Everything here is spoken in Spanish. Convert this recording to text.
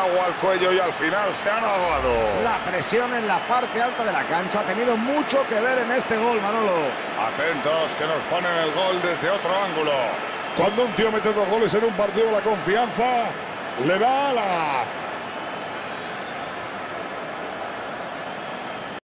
agua al cuello y al final se han ahogado. La presión en la parte alta de la cancha ha tenido mucho que ver en este gol, Manolo. Atentos que nos ponen el gol desde otro ángulo. Cuando un tío mete 2 goles en un partido, la confianza le da alas.